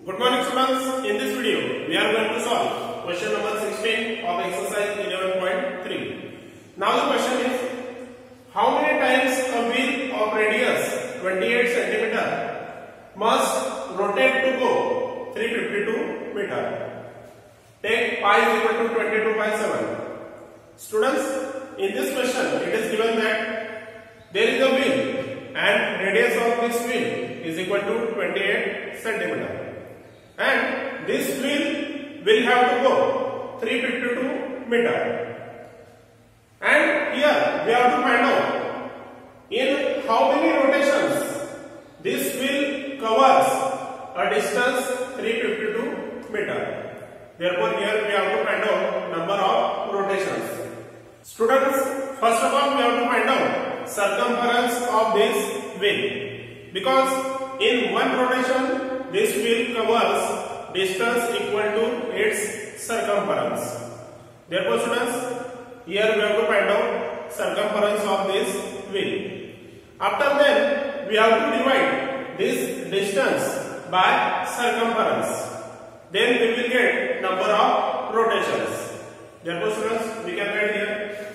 Good morning students, in this video we are going to solve question number 16 of exercise 11.3. Now the question is, how many times a wheel of radius 28 cm must rotate to go 352 meter? Take pi is equal to 22 by 7. Students, in this question it is given that there is a wheel and radius of this wheel is equal to 28 cm. And this wheel will have to go 352 meter. And here we have to find out in how many rotations this wheel covers a distance 352 meter. Therefore, here we have to find out number of rotations. Students, first of all we have to find out circumference of this wheel, because in one rotation this wheel covers distance equal to its circumference. Therefore, students, here we have to find out circumference of this wheel. After that, we have to divide this distance by circumference. Then we will get number of rotations. Therefore, students, we can write here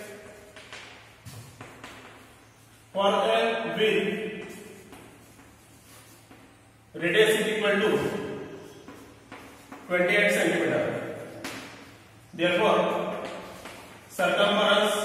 for a wheel radius is equal to 28 cm. Therefore, circumference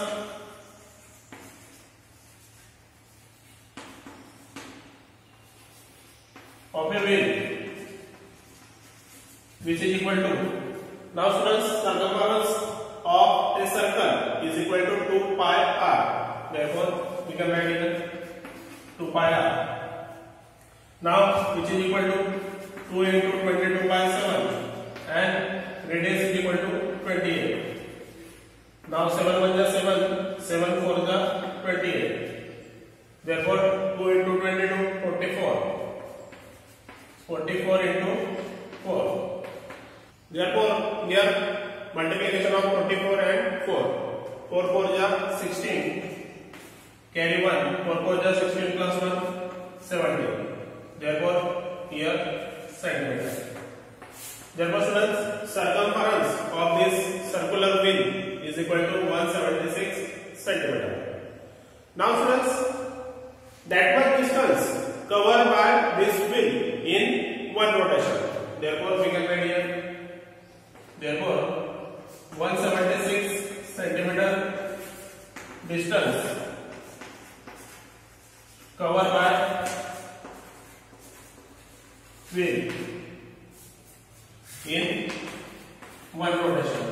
of a wheel which is equal to, now students, circumference of a circle is equal to 2 pi r. Therefore, we can write here 2 pi r. Now, which is equal to 2 into 22 by 7 and radius is equal to 28. Now 7 1 is 7, 7 4 is 28. Therefore 2 into 22 44. 44 into 4. Therefore here multiplication of 44 and 4. 4 4 is 16. Carry 1. 4 4 is 16 plus 1 17. Therefore here centimeter. Therefore students, circumference of this circular wheel is equal to 176 centimeter. Now students, that much distance covered by this wheel in one rotation. Therefore we can write here, therefore 176 centimeter distance covered by wheel in one rotation.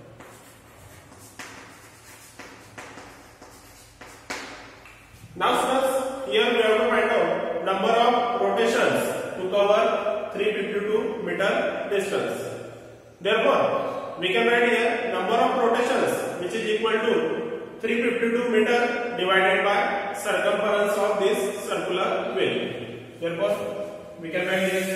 Now students, here we have to find out number of rotations to cover 352 meter distance. Therefore, we can write here number of rotations which is equal to 352 meter divided by circumference of this circular wheel. Therefore, we can write here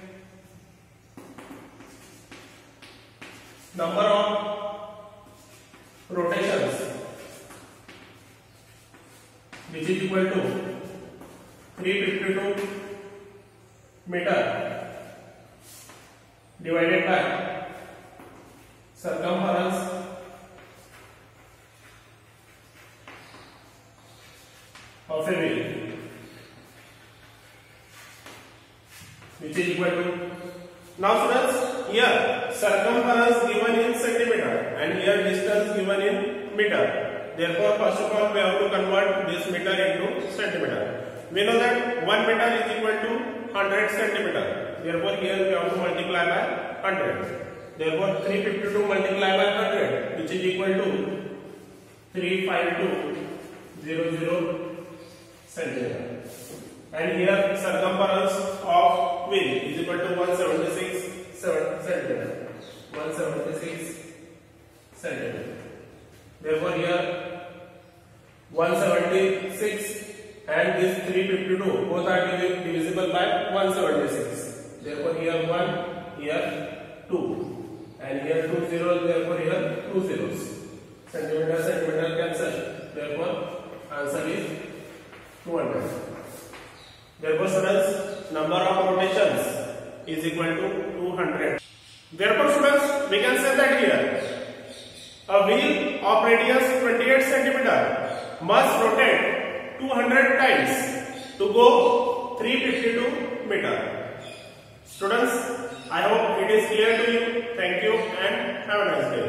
number of rotations which is equal to 352 meter divided by circumference of a wheel which is equal to, now students, here circumference given in centimeter and here distance given in meter. Therefore, first of all we have to convert this meter into centimeter. We know that 1 meter is equal to 100 centimeter. Therefore, here we have to multiply by 100. Therefore, 352 multiplied by 100 which is equal to 35200 centimeter. And here circumference of wheel is equal to 176 centimeter. 176 centimeter. Therefore here 176 and this 352 both are divisible by 176. Therefore here 1, here 2, and here 2 zeros. Therefore here 2 zeros. Centimeter cancel. Therefore answer is 200. Therefore students, number of rotations is equal to 200. Therefore students, we can say that here a wheel of radius 28 cm must rotate 200 times to go 352 meter. Students, I hope it is clear to you. Thank you and have a nice day.